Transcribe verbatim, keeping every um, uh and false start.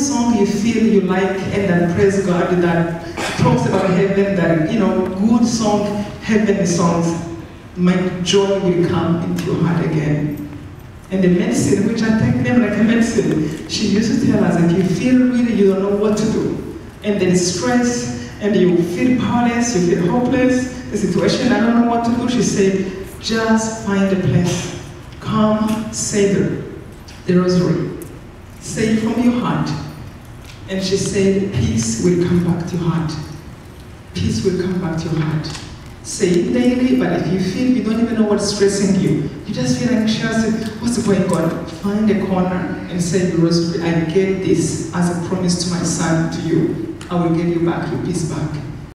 song you feel you like and then praise God that talks about heaven, that, you know, good song, heavenly songs, my joy will come into your heart again. And the medicine, which I take them like a medicine, she used to tell us that you feel really you don't know what to do, and then stress, and you feel powerless, you feel hopeless, the situation, I don't know what to do, she said, just find a place, come, say the, the rosary, say it from your heart. And she said, peace will come back to your heart. Peace will come back to your heart. Say it daily, but if you feel you don't even know what's stressing you, you just feel anxious, what's going on? Find a corner and say the rosary, I get this as a promise to my son, to you. I will give you back your peace back.